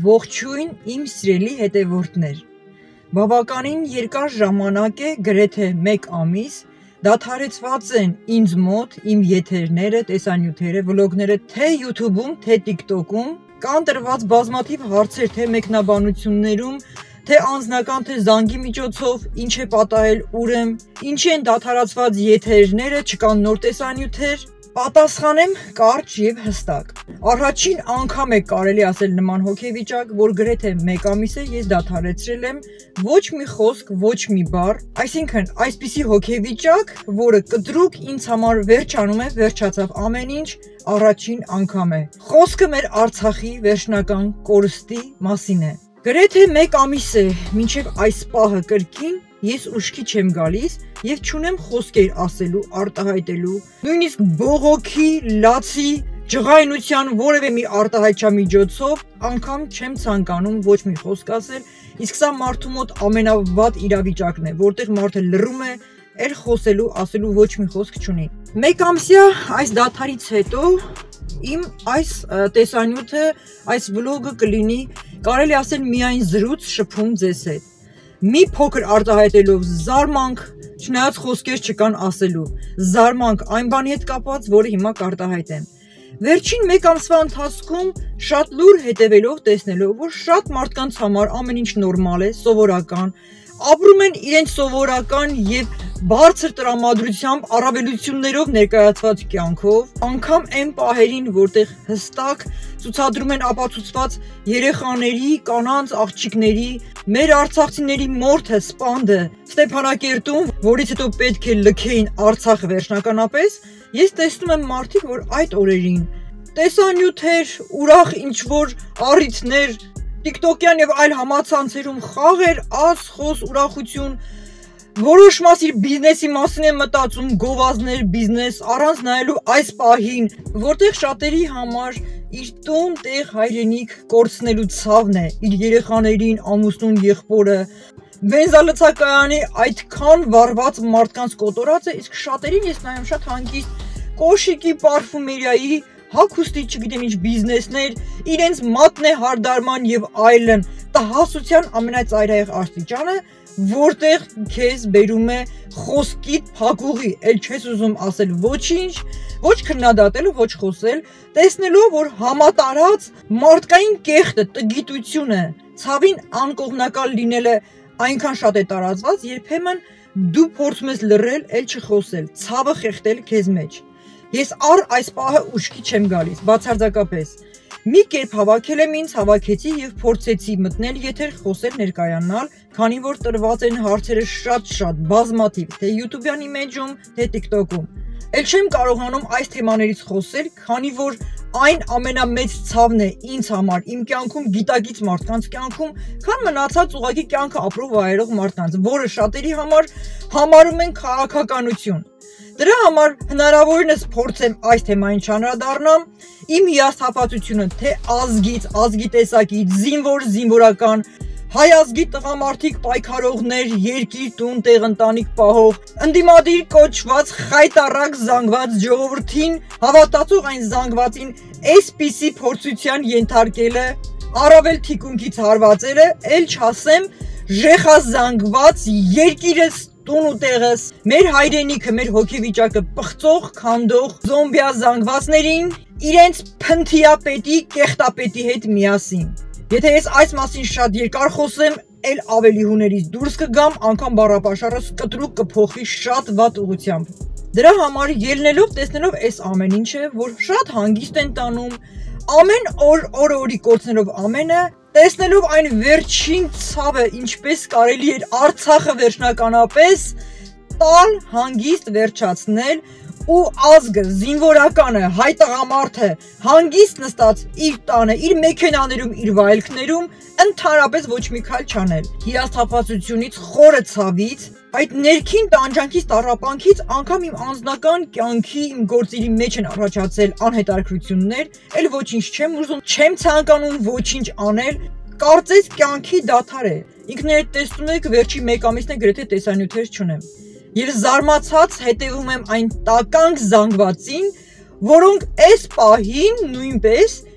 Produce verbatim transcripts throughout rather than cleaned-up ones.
Ողջույն իմ սիրելի հետևորդներ, բավականին երկար ժամանակ է, գրեթե մեկ ամիս, դադարեցված են ինձ մոտ իմ եթերները, տեսանյութերը, վլոգները թե YouTube-ում, թե TikTok-ում, կան տրված բազմաթիվ հարցեր թե մեկնաբանություններում, թե անձնական, թե զանգի միջոցով, ինչ է պատահել, ուր եմ, ինչի են դադարացված եթերները, չկան նոր տեսանյութեր, պատասխանեմ կարճ և հստակ։ Առաջին անգամ է կարելի ասել նման հոգեվիճակ, որ գրեթե մեկ ամիս է ես դադարեցրել եմ ոչ մի խոսք, ոչ մի բառ, այսինքն այսպիսի հոգեվիճակ, որը կտրուկ ինձ համար վերջանում է, վերջացավ ամեն ինչ, առաջին անգամ է։ Խոսքը մեր Արցախի վերջնական կորստի մասին է։ Գրեթե մեկ ամիս է, մինչև այս պահը կրկին ես ուշքի չեմ գալիս և չունեմ խոսքեր ասելու, արտահայտելու, նույնիսկ բողոքի, լացի, ջղայնության որևէ մի արտահայտչամիջոցով անգամ չեմ ցանկանում ոչ մի խոսք ասել, իսկ սա մարդու մոտ ամենավատ իրավիճակն է, որտեղ մարդը լռում է, էլ խոսելու, ասելու ոչ մի խոսք չունի։ Մեկ ամսյա այս դադարից հետո իմ այս տեսանյութը, այս վլոգը կլինի, կարելի ասել միայն զրույց շփում ձեզ հետ։ Մի փոքր արտահայտելով զարմանք, չնայած խոսքեր չկան ասելու, զարմանք այն բանի հետ կապված, որը հիմա կարտահայտեմ։ Վերջին մեկ ամսվա ընթացքում շատ լուր հետևելով, տեսնելով, որ շատ մարդկանց համար ամեն ինչ նորմալ է, սովորական, ապրում են իրենց սովորական և բարձր տրամադրությամբ, առավելություններով ներկայացված կյանքով, անգամ այն պահերին, որտեղ հստակ ցուցադրում են ապացուցված երեխաների, կանանց, աղջիկների, մեր արցախցիների մորթը, սպանդը, Ստեփանակերտում, որից հետո պետք է լքեին Արցախը վերջնականապես, ես տեսնում եմ մարդիկ, որ այդ օրերին տեսանյութեր, ուրախ ինչ-որ առիթներ, TikTok-յան և այլ համացանցերում խաղեր, աս, խոս, ուրախություն, որոշ մաս իր բիզնեսի մասին է մտածում, գովազդներ, բիզնես, առանց նայելու այս պահին, որտեղ շատերի համար իր տուն, տեղ, հայրենիք կորցնելու ցավն է, իր երեխաներին, ամուսնուն, եղբորը, բենզալցակայանի այդքան վառված մարդկանց կոտորած է, իսկ շատերին ես նայում շատ հանգիստ, կոշիկի, պարֆումերիայի, հագուստի, չգիտեմ ինչ բիզնեսներ, իրենց մատնե հարդարման և այլն, տհասության ամենածայրահեղ աստիճանը, որտեղ քեզ բերում է խոսքիդ փակուղի, էլ չես ուզում ասել ոչինչ, ոչ քննադատել, ոչ խոսել, տեսնելով, որ համատարած մարդկային կեղտը, տգիտությունը, ցավին անկողմնակալ լինելը այնքան շատ է տարածված, երբեմն դու փորձում ես լռել, էլ չխոսել, ցավը խեղդել քեզ մեջ։ Ես առ այս պահը ուշքի չեմ գալիս, բացարձակապես։ Մի կերպ հավաքել եմ ինձ, հավաքեցի և փորձեցի մտնել եթեր, խոսել, ներկայանալ, քանի որ տրված են հարցերը շատ-շատ բազմաթիվ, թե YouTube-յան իմեջում, թե TikTok-ում։ Էլ չեմ կարողանում այս թեմաներից խոսել, քանի որ այն ամենամեծ ցավն է ինձ համար, իմ կյանքում, գիտակից մարդկանց կյանքում, քան մնացած ուղղակի կյանքը ապրող վայելող մարդկանց, որը շատերի համար համարում են քաղաքականություն։ Դրա համար հնարավորինս փորձեմ այս թեմային չանդրադառնամ, իմ հիասթափվածությունը թե ազգից, ազգի տեսակից, զինվոր, զինվորական, հայ ազգի տղամարդիկ պայքարողներ, երկիր, տուն, տեղ, ընտանիք պահող, ընդդիմադիր կոչված խայտառակ զանգված ժողովրդին, հավատացող այն զանգվածին այսպիսի փորձության ենթարկելը, առավել թիկունքից հարվածելը, էլ չասեմ ժեխազանգված երկիրս տուն ու տեղս, մեր հայրենիքը, մեր հոգեվիճակը պղծող, քանդող, զոմբիա զանգվածներին, իրենց փնթիապետի, կեղտապետի հետ միասին։ Եթե ես այս մասին շատ երկար խոսեմ, էլ ավելի հուներից դուրս կգամ, անգամ բառապաշարս կտրուկ կփոխվի շատ վատ ուղղությամբ։ Դրա համար ելնելով, տեսնելով այս ամեն ինչը, որ շատ հանգիստ են տանում, ամեն օր օր օրի կորցնելով ամենը, տեսնելով այն վերջին ցավը, ինչպես կարելի էր Արցախը վերջնականապես տալ, հանգիստ վերջացնել ու ազգը, զինվորականը, հայ տղամարդը հանգիստ նստած իր տանը, իր մեքենաներում, իր վայելքներում ընդհանրապես ոչ մի քայլ չանել։ Հիասթափվածությունից, խորը ցավից, այդ ներքին տանջանքից, տառապանքից անգամ իմ անձնական կյանքի, իմ գործերի մեջ են առաջացել անհետաքրքրություններ, էլ ոչինչ չեմ ուզում, չեմ ցանկանում ոչինչ անել, կարծես կյանքի դադար է։ Ինքներդ տեսնում եք, վերջի մեկ ամիսն է գրեթե տեսանյութեր չունեմ։ Եվ զարմացած հետևում եմ այն տականք զանգվածին, որոնք այս պահին նույնպես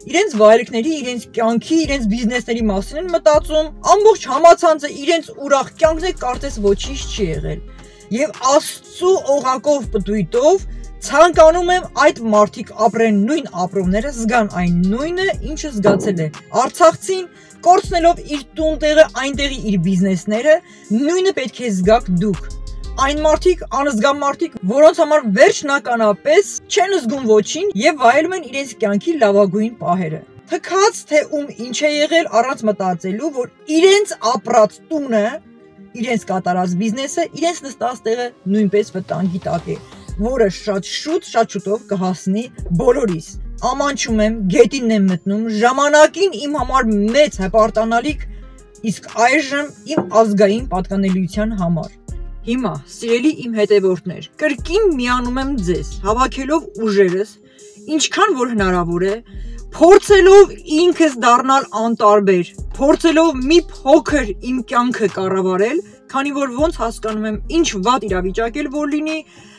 իրենց վայրիկների, իրենց կյանքի, իրենց բիզնեսների մասին են մտածում, ամբողջ համացանցը իրենց ուրախ կյանքն է, կարծես ոչինչ չի եղել։ Եվ Աստծո օղակով պտույտով ցանկանում եմ այդ մարդիկ ապրեն նույն ապրումները, զգան այն նույնը, ինչը զգացել է Արցախցին, կորցնելով իր տուն-տեղը, այնտեղի իր բիզնեսները, նույնը պետք է զգաք դուք։ Այն մարդիկ, անզգա մարդիկ, որոնց համար վերջնականապես չեն զգում ոչինչ եւ վայելում են իրենց կյանքի լավագույն պահերը։ Թքած թե ում ինչ է եղել առանց մտածելու, որ իրենց ապրած տունը, իրենց կատարած բիզնեսը, իրենց նստած տեղը նույնպես վտանգի տակ է, որը շատ շուտ, շատ շուտով կհասնի բոլորիս։ Ամանչում եմ, գետինն եմ մտնում, ժամանակին իմ համար մեծ հպարտանալիք, իսկ այժմ իմ ազգային պատկանելիության համար։ Հիմա, սիրելի իմ հետևորդներ, կրկին միանում եմ ձեզ, հավաքելով ուժերս, ինչքան որ հնարավոր է, փորձելով ինքս դառնալ անտարբեր, փորձելով մի փոքր իմ կյանքը կառավարել, քանի որ ոնց հասկանում եմ, ինչ վատ իրավիճակ էլ որ լինի,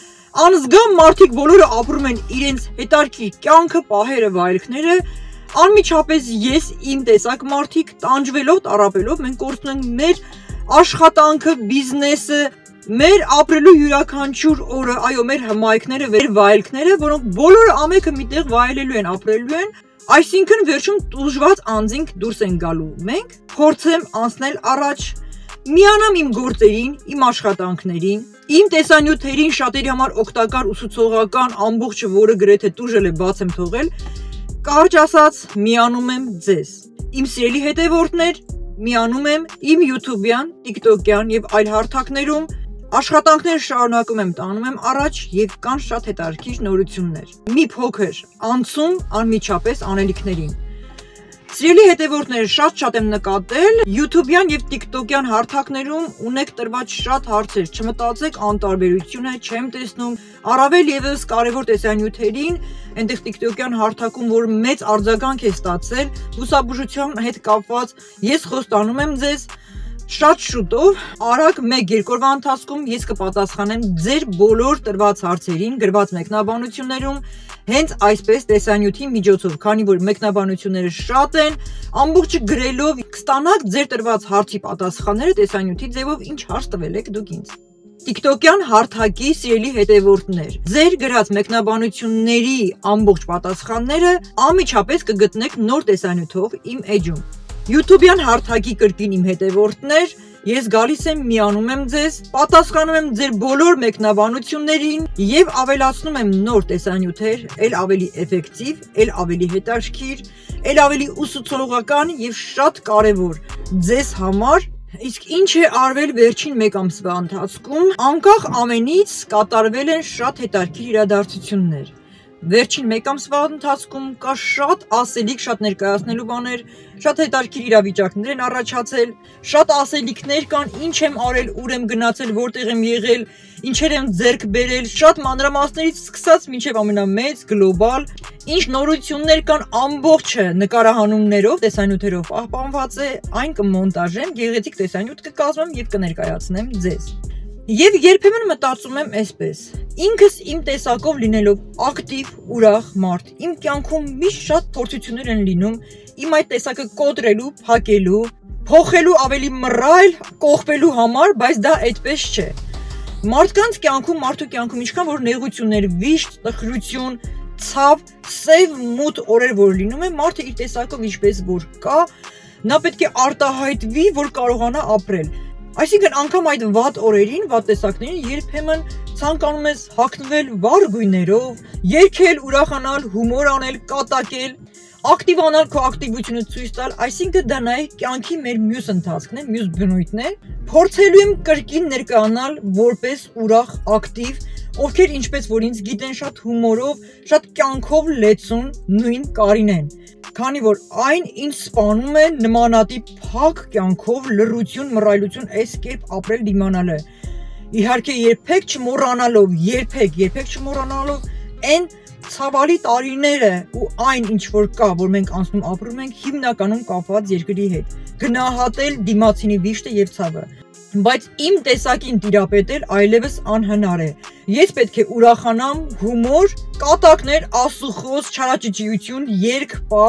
անզգա մարդիկ բոլորը ապրում են իրենց հետարքի կյանքը, պահերը, վայրկները, անմիջապես ես իմ տեսակ մարդիկ տանջվելով, տառապելով, մենք կորցնում ենք մեր աշխատանքը, բիզնեսը, մեր ապրելու յուրաքանչյուր օրը, այո, մեր հմայքները, մեր վայելքները, որոնք բոլորը ամենը միտեղ վայելելու են, ապրելու են, այսինքն վերջում տուժված անձինք դուրս են գալու։ Մենք փորձեմ անցնել առաջ, միանամ իմ գործերին, իմ աշխատանքներին, իմ տեսանյութերին, շատերի համար օգտակար ուսուցողական ամբողջը, որը գրեթե տուժել է, բաց եմ թողել, կարճ ասած, միանում եմ ձեզ։ Իմ սիրելի հետևորդներ, միանում եմ իմ YouTube-յան, TikTok-յան եւ այլ հարթակներում աշխատանքներ շարունակում եմ, տանում եմ առաջ եւ կան շատ հետաքրքիր նորություններ։ Մի փոքր անցում անմիջապես անելիքներին։ Սիրելի հետևորդներ, շատ-շատ եմ նկատել YouTube-յան եւ TikTok-յան հարթակներում ունեք տրված շատ հարցեր, չմտածեք անտարբերությունը, չեմ տեսնում, առավել եւս կարեւոր տեսանյութերին, այնտեղ TikTok-յան հարթակում, որ մեծ արձագանք է ստացել, բուսաբուժության հետ կապված, ես խոստանում եմ ձեզ, շատ շուտով, արագ մեկ-երկու օրվա ընթացքում ես կպատասխանեմ ձեր բոլոր տրված հարցերին, գրված մեկնաբանություններում, հենց այսպես տեսանյութի միջոցով, քանի որ մեկնաբանությունները շատ են, ամբողջը գրելով կստանաք ձեր տրված հարցի պատասխանները տեսանյութի ձևով, ինչ հարց տվել եք դուք ինձ։ TikTok-յան հարթակի սիրելի հետևորդներ, ձեր գրած մեկնաբանությունների ամբողջ պատասխանները անմիջապես կգտնեք նոր տեսանյութով իմ էջում։ YouTube-յան հարթակի կրկին իմ հետևորդներ, ես գալիս եմ, միանում եմ ձեզ, պատասխանում եմ ձեր բոլոր մեկնաբանություններին եւ ավելացնում եմ նոր տեսանյութեր, ել ավելի էֆեկտիվ, ել ավելի հետաքրքիր, ել ավելի ուսուցողական եւ շատ կարեւոր ձեզ համար։ Իսկ ինչ է արվել վերջին մեկ ամսվա ընթացքում, անկախ ամենից կատարվել են շատ հետաքրքիր իրադարձություններ։ Վերջին մեկ ամսվա ընթացքում կա շատ ասելիք, շատ ներկայացնելու բաներ, շատ հետաքրքիր իրավիճակներ են առաջացել, շատ ասելիքներ կան, ինչ եմ արել, ուր եմ գնացել, որտեղ եմ եղել, ինչեր եմ ձեռք բերել, շատ մանրամասներից սկսած մինչև ամենամեծ գլոբալ, ինչ նորություններ կան, ամբողջը նկարահանումներով, տեսանյութերով պահպանված է, այն կմոնտաժեմ, գեղեցիկ տեսանյութ կկազմեմ եւ կներկայացնեմ ձեզ։ Եվ երբեմն մտածում եմ այսպես, ինքս իմ տեսակով լինելով ակտիվ, ուրախ մարդ, իմ կյանքում միշտ շատ փորձություններ են լինում, իմ այդ տեսակը կոտրելու, փակելու, փոխելու ավելի մռայլ, կողպելու համար, բայց դա այդպես չէ։ Մարդկանց կյանքում, մարդու կյանքում ինչքան որ նեղություններ, վիշտ, տխրություն, ցավ, սև մութ օրեր որ լինում է, մարդը իր տեսակով ինչպես որ կա, նա պետք է արտահայտվի, որ կարողանա ապրել։ Այսինքն անգամ այդ վատ օրերին, վատ տեսակներին երբեմն ցանկանում ես հագնվել վառ գույներով, երգել, ուրախանալ, հումոր անել, կատակել, ակտիվանալ, քո ակտիվությունը ցույց տալ, այսինքն դա նաև կյանքի մեր մյուս ընթացքն է, մյուս բնույթն է։ Փորձելու եմ կրկին ներկայանալ որպես ուրախ, ակտիվ, ովքեր ինչպես որ ինձ գիտեն շատ հումորով, շատ կյանքով լեցուն նույն Կարինեն։ Քանի որ այն ինչ սպանում է նմանատիպ փակ կյանքով լռություն, մռայլություն, այս կերպ ապրել դիմանալը։ Իհարկե երբեք չմոռանալով, երբեք, երբեք չմոռանալով այն ցավալի տարիները ու այն ինչ որ կա, որ մենք անցնում ապրում ենք, հիմնականում կապված երկրի հետ։ Գնահատել դիմացինի վիշտը եւ ցավը։ Բայց իմ տեսակին տիրապետել այլևս անհնար է։ Ես պետք է ուրախանամ, հումոր, կատակներ, ասուխոս, չարաճճիություն, երգ, պար,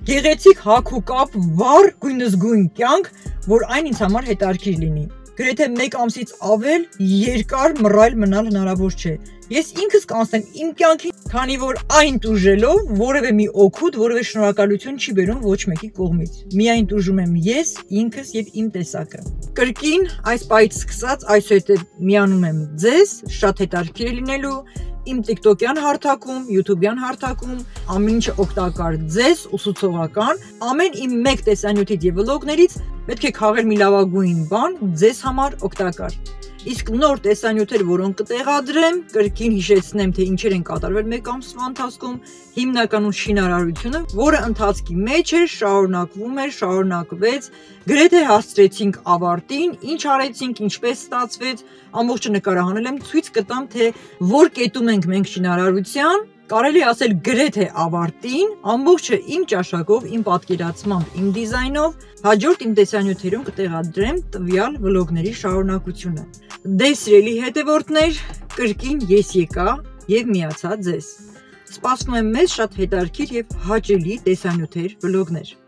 Գեղեցիկ հագուկապ, վառ, գույնզգույն կյանք, որ այն ինձ համար հետաքրքիր լինի։ Գրեթե մեկ ամսից ավել երկար մռայլ մնալ հնարավոր չէ։ Ես ինքս կանցնեմ իմ կյանքի, քանի որ այն տուժելով որևէ մի օգուտ, որևէ շնորհակալություն չի բերում ոչ մեկի կողմից։ Միայն տուժում եմ ես, ինքս եւ իմ տեսակը։ Կրկին այս պահից սկսած այսուհետև միանում եմ ձեզ, շատ հետաքրքիր լինելու իմ TikTok-յան հարթակում, YouTube-յան հարթակում, ամեն ինչը օգտակար ձեզ, ուսուցողական, ամեն իմ մեկ տեսանյութից եւ վլոգներից պետք է քաղել մի լավագույն բան ձեզ համար օգտակար։ Իսկ նոր տեսանյութեր, որոնք կտեղադրեմ, կրկին հիշեցնեմ, թե ինչեր են կատարվել մեկ ամսվա ընթացքում, հիմնականում շինարարությունը, որը ընթացքի մեջ էր, շարունակվում էր, շարունակվեց, գրեթե հասցրեցինք ավարտին, ինչ արեցինք, ինչպես ստացվեց, ամբողջը նկարահանել եմ, ցույց կտամ, թե որ կետում ենք մենք շինարարության, կարելի ասել գրեթե ավարտին, ամբողջը իմ ճաշակով, իմ պատկերացմամբ, իմ դիզայնով, հաջորդ իմ տեսանյութերում կտեղադրեմ տվյալ վլոգների շարունակությունը։ Դե սիրելի հետևորդներ, կրկին ես եկա եւ միացա ձեզ։ Սպասում եմ մեզ շատ հետաքրքիր եւ հաճելի տեսանյութեր, վլոգներ։